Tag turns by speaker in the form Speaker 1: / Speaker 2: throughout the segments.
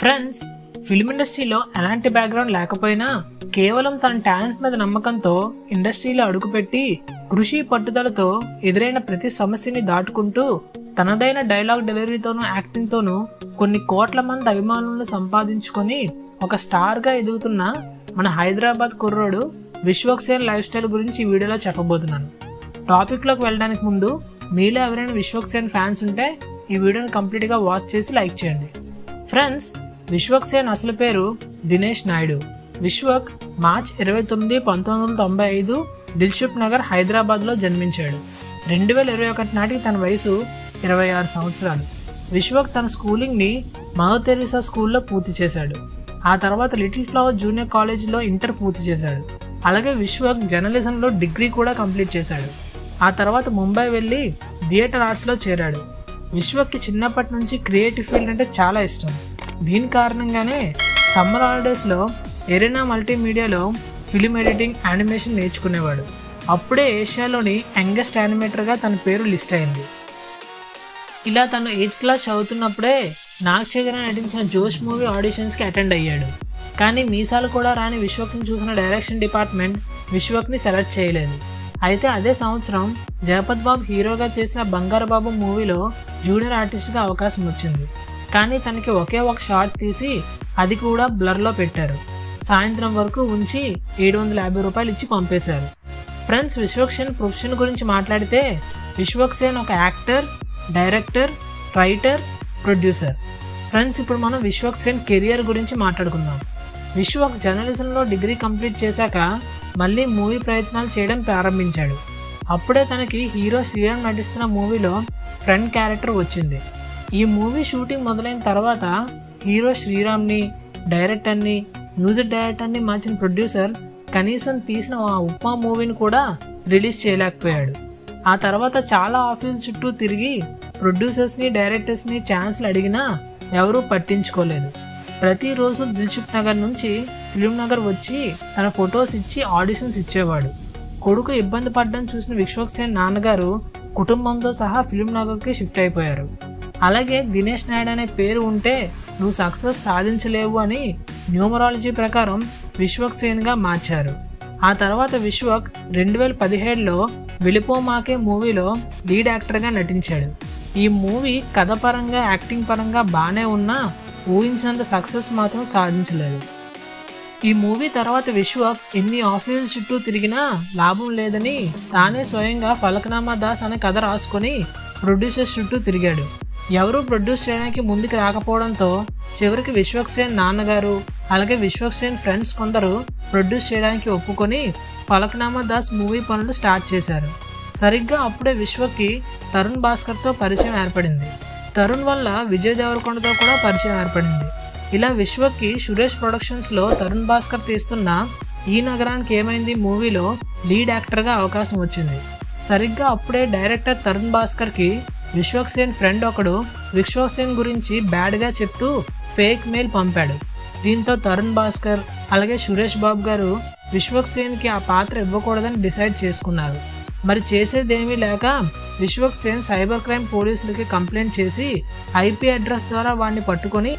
Speaker 1: Friends, film ఇండస్ట్రీలో ఎలాంటి background లేకపోయినా కేవలం తన టాలెంట్ మీద నమ్మకంతో ఇండస్ట్రీలో అడుగుపెట్టి కృషి పట్టుదలతో ఎదురైన ప్రతి సమస్యని దాటుకుంటూ తనదైన డైలాగ్ డెలివరీతోనూ యాక్టింగ్తోనూ కొన్ని కోట్ల మంది అభిమానులను సంపాదించుకొని ఒక స్టార్గా ఎదుగుతున్న మన హైదరాబాద్ కుర్రోడు విశ్వక్ సేన్ లైఫ్ స్టైల్ గురించి ఈ వీడియోలో చెప్పబోతున్నాను. టాపిక్లోకి వెళ్ళడానికి ముందు మీలో ఎవరైనా విశ్వక్ సేన్ ఫ్యాన్స్ ఉంటే ఈ వీడియోని కంప్లీట్గా వాచ్ చేసి లైక్ చేయండి. ఫ్రెండ్స్, విశ్వక్ సేన్ అసలు పేరు దినేష్ నాయుడు. విశ్వక్ మార్చ్ 29, 1995 దిల్సుఖ్ నగర్ హైదరాబాద్లో జన్మించాడు. 2021 నాటికి తన వయసు 26 సంవత్సరాలు. విశ్వక్ తన స్కూలింగ్ని మదర్ తెరీసా స్కూల్లో పూర్తి చేశాడు. ఆ తర్వాత లిటిల్ ఫ్లవర్ జూనియర్ కాలేజీలో ఇంటర్ పూర్తి చేశాడు. అలాగే విశ్వక్ జర్నలిజంలో డిగ్రీ కూడా కంప్లీట్ చేశాడు. ఆ తర్వాత ముంబై వెళ్ళి థియేటర్ ఆర్ట్స్లో చేరాడు. విశ్వక్కి చిన్నప్పటి నుంచి క్రియేటివ్ ఫీల్డ్ అంటే చాలా ఇష్టం. దీని కారణంగానే సమ్మర్ హాలిడేస్లో ఎరీనా మల్టీమీడియాలో ఫిలిం ఎడిటింగ్, యానిమేషన్ నేర్చుకునేవాడు. అప్పుడే ఏషియాలోని యంగెస్ట్ యానిమేటర్గా తన పేరు లిస్ట్ అయింది. ఇలా తను 8th క్లాస్ చదువుతున్నప్పుడే నాగ్ చైతన్య నటించిన జోష్ మూవీ ఆడిషన్స్కి అటెండ్ అయ్యాడు. కానీ మీసాలు కూడా రాని విశ్వక్ని చూసిన డైరెక్షన్ డిపార్ట్మెంట్ విశ్వక్ని సెలెక్ట్ చేయలేదు. అయితే అదే సంవత్సరం జగపత్ బాబు హీరోగా చేసిన బంగారు బాబు మూవీలో జూనియర్ ఆర్టిస్ట్గా అవకాశం వచ్చింది. కానీ తనకి ఒకే ఒక షాట్ తీసి అది కూడా బ్లర్లో పెట్టారు. సాయంత్రం వరకు ఉంచి 750 రూపాయలు ఇచ్చి పంపేశారు. ఫ్రెండ్స్, విశ్వక్ సేన్ ప్రొఫెషన్ గురించి మాట్లాడితే విశ్వక్ సేన్ ఒక actor, director, writer, producer. Friends, ఇప్పుడు మనం విశ్వక్ సేన్ కెరియర్ గురించి మాట్లాడుకుందాం. విశ్వక్ జర్నలిజంలో డిగ్రీ కంప్లీట్ చేశాక మళ్ళీ మూవీ ప్రయత్నాలు చేయడం ప్రారంభించాడు. అప్పుడే తనకి హీరో శ్రీరామ్ నటిస్తున్న మూవీలో ఫ్రెండ్ క్యారెక్టర్ వచ్చింది. ఈ మూవీ షూటింగ్ మొదలైన తర్వాత హీరో శ్రీరామ్ని, డైరెక్టర్ని, మ్యూజిక్ డైరెక్టర్ని మార్చిన ప్రొడ్యూసర్ కనీసం తీసిన ఆ ఉప్మా మూవీని కూడా రిలీజ్ చేయలేకపోయాడు. ఆ తర్వాత చాలా ఆఫీసుల చుట్టూ తిరిగి ప్రొడ్యూసర్స్ని, డైరెక్టర్స్ని ఛాన్స్లు అడిగినా ఎవరూ పట్టించుకోలేదు. ప్రతిరోజు దిల్సుఖ్ నగర్ నుంచి ఫిలిం నగర్ వచ్చి తన ఫొటోస్ ఇచ్చి ఆడిషన్స్ ఇచ్చేవాడు. కొడుకు ఇబ్బంది పడ్డం చూసిన విశ్వక్ సేన్ నాన్నగారు కుటుంబంతో సహా ఫిలిం నగర్కి షిఫ్ట్ అయిపోయారు. అలాగే దినేష్ నాయుడు అనే పేరు ఉంటే నువ్వు సక్సెస్ సాధించలేవు అని న్యూమరాలజీ ప్రకారం విశ్వక్ సేన్గా మార్చారు. ఆ తర్వాత విశ్వక్ 2017లో వెళ్ళిపోమాకే మూవీలో లీడ్ యాక్టర్గా నటించాడు. ఈ మూవీ కథ పరంగా, యాక్టింగ్ పరంగా బాగానే ఉన్నా ఊహించినంత సక్సెస్ మాత్రం సాధించలేదు. ఈ మూవీ తర్వాత విశ్వక్ ఎన్ని ఆఫీసుల చుట్టూ తిరిగినా లాభం లేదని తానే స్వయంగా ఫలక్నామా దాస్ అనే కథ రాసుకొని ప్రొడ్యూసర్స్ చుట్టూ తిరిగాడు. ఎవరూ ప్రొడ్యూస్ చేయడానికి ముందుకు రాకపోవడంతో చివరికి విశ్వక్ సేన్ నాన్నగారు, అలాగే విశ్వక్ సేన్ ఫ్రెండ్స్ కొందరు ప్రొడ్యూస్ చేయడానికి ఒప్పుకొని ఫలక్నామా దాస్ మూవీ పనులు స్టార్ట్ చేశారు. సరిగ్గా అప్పుడే విశ్వక్కి తరుణ్ భాస్కర్తో పరిచయం ఏర్పడింది. తరుణ్ వల్ల విజయ్ దేవరకొండతో కూడా పరిచయం ఏర్పడింది. ఇలా విశ్వక్కి సురేష్ ప్రొడక్షన్స్లో తరుణ్ భాస్కర్ తీస్తున్న ఈ నగరానికి ఏమైంది మూవీలో లీడ్ యాక్టర్గా అవకాశం వచ్చింది. సరిగ్గా అప్పుడే డైరెక్టర్ తరుణ్ భాస్కర్కి విశ్వక్ సేన్ ఫ్రెండ్ ఒకడు విశ్వక్ సేన్ గురించి బ్యాడ్గా చెప్తూ ఫేక్ మెయిల్ పంపాడు. దీంతో తరుణ్ భాస్కర్ అలాగే సురేష్ బాబు గారు విశ్వక్ సేన్కి ఆ పాత్ర ఇవ్వకూడదని డిసైడ్ చేసుకున్నారు. మరి చేసేదేమీ లేక విశ్వక్ సేన్ సైబర్ క్రైమ్ పోలీసులకి కంప్లైంట్ చేసి IP అడ్రస్ ద్వారా వాడిని పట్టుకొని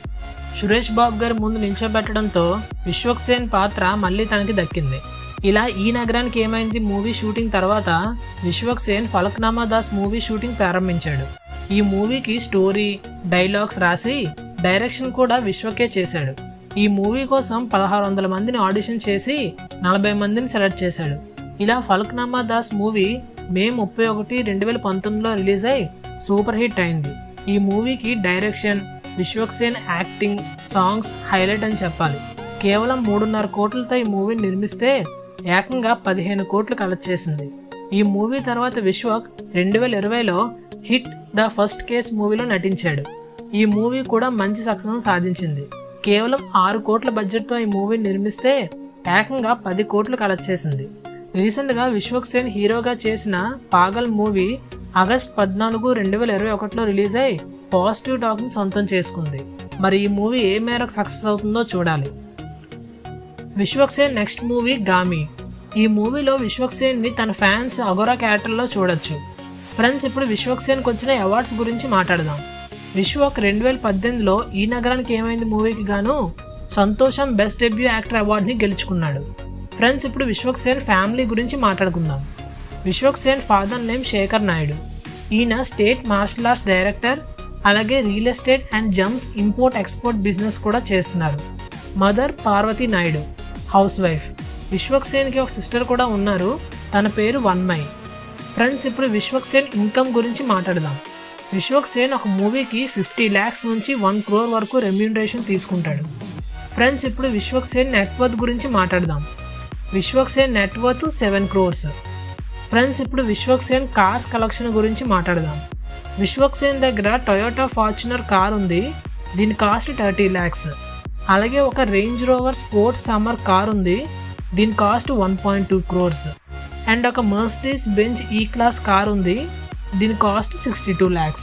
Speaker 1: సురేష్ బాబు గారి ముందు నిల్చోబెట్టడంతో విశ్వక్ సేన్ పాత్ర మళ్ళీ తనకి దక్కింది. ఇలా ఈ నగరానికి ఏమైంది మూవీ షూటింగ్ తర్వాత విశ్వక్ సేన్ ఫలక్నామా దాస్ మూవీ షూటింగ్ ప్రారంభించాడు. ఈ మూవీకి స్టోరీ, డైలాగ్స్ రాసి డైరెక్షన్ కూడా విశ్వకే చేశాడు. ఈ మూవీ కోసం 1600 మందిని ఆడిషన్ చేసి 40 మందిని సెలెక్ట్ చేశాడు. ఇలా ఫలక్నామా దాస్ మూవీ మే 31, 2019లో రిలీజ్ అయి సూపర్ హిట్ అయింది. ఈ మూవీకి direction, Vishwak Sen acting, songs highlight అని చెప్పాలి. కేవలం 3.5 కోట్లతో ఈ మూవీని నిర్మిస్తే ఏకంగా 15 కోట్లు కలెక్ట్ చేసింది. ఈ మూవీ తర్వాత విశ్వక్ 2020లో హిట్ ద ఫస్ట్ కేస్ మూవీలో నటించాడు. ఈ మూవీ కూడా మంచి సక్సెస్ సాధించింది. కేవలం 6 కోట్ల బడ్జెట్తో ఈ మూవీని నిర్మిస్తే ఏకంగా 10 కోట్లు కలెక్ట్ చేసింది. రీసెంట్గా విశ్వక్ సేన్ హీరోగా చేసిన పాగల్ మూవీ ఆగస్ట్ 14, 2021లో రిలీజ్ అయి పాజిటివ్ టాక్ని సొంతం చేసుకుంది. మరి ఈ మూవీ ఏ మేరకు సక్సెస్ అవుతుందో చూడాలి. Vishwak Sen next movie Gaami. ఈ మూవీలో విశ్వక్ సేన్ని తన ఫ్యాన్స్ అగోరా క్యారెక్టర్లో చూడొచ్చు. ఫ్రెండ్స్, ఇప్పుడు విశ్వక్ సేన్కి వచ్చిన అవార్డ్స్ గురించి మాట్లాడదాం. విశ్వక్ 2018లో ఈ నగరానికి ఏమైంది మూవీకి గాను సంతోషం బెస్ట్ డెబ్యూ యాక్టర్ అవార్డుని గెలుచుకున్నాడు. ఫ్రెండ్స్, ఇప్పుడు విశ్వక్ సేన్ ఫ్యామిలీ గురించి మాట్లాడుకుందాం. Vishwak Sen father name Shekar Naidu. ఈయన స్టేట్ మార్షల్ ఆర్ట్స్ డైరెక్టర్, అలాగే real estate and gems import export business కూడా చేస్తున్నారు. Mother Parvathi Naidu, housewife. Vishwak సేన్కి ఒక సిస్టర్ కూడా ఉన్నారు, తన పేరు వన్మయి. ఫ్రెండ్స్, ఇప్పుడు విశ్వక్ సేన్ ఇన్కమ్ గురించి మాట్లాడదాం. విశ్వక్ సేన్ ఒక మూవీకి 50 lakhs నుంచి 1 crore వరకు రెమ్యూనరేషన్ తీసుకుంటాడు. ఫ్రెండ్స్, ఇప్పుడు విశ్వక్ సేన్ నెట్వర్త్ గురించి మాట్లాడదాం. Vishwak Sen net worth 7 crores. Friends, ఇప్పుడు విశ్వక్ సేన్ కార్స్ కలెక్షన్ గురించి మాట్లాడదాం. విశ్వక్ సేన్ దగ్గర టొయోటా ఫార్చునర్ కార్ ఉంది, దీని కాస్ట్ 30 lakhs. అలాగే ఒక Range Rover Sports summer car ఉంది, దీని కాస్ట్ 1.2 crores. అండ్ ఒక Mercedes Benz E class car ఉంది, దీని cost 62 lakhs.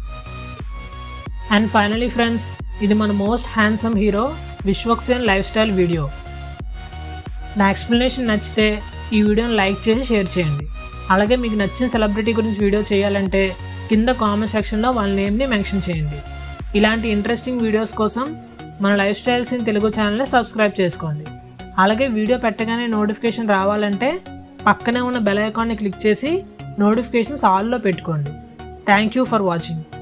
Speaker 1: And finally friends, ఇది మన most handsome hero Vishwak Sen life style video. నా ఎక్స్ప్లెనేషన్ నచ్చితే ఈ వీడియోని లైక్ చేసి షేర్ చేయండి. అలాగే మీకు నచ్చిన సెలబ్రిటీ గురించి వీడియో చేయాలంటే కింద కామెంట్ సెక్షన్లో వాళ్ళ నేమ్ని మెన్షన్ చేయండి. ఇలాంటి ఇంట్రెస్టింగ్ వీడియోస్ కోసం మన లైఫ్ స్టైల్స్ ఇన్ తెలుగు ఛానల్ని సబ్స్క్రైబ్ చేసుకోండి. అలాగే వీడియో పెట్టగానే నోటిఫికేషన్ రావాలంటే పక్కనే ఉన్న బెల్ ఐకాన్ని క్లిక్ చేసి నోటిఫికేషన్స్ ఆల్లో పెట్టుకోండి. Thank you for watching.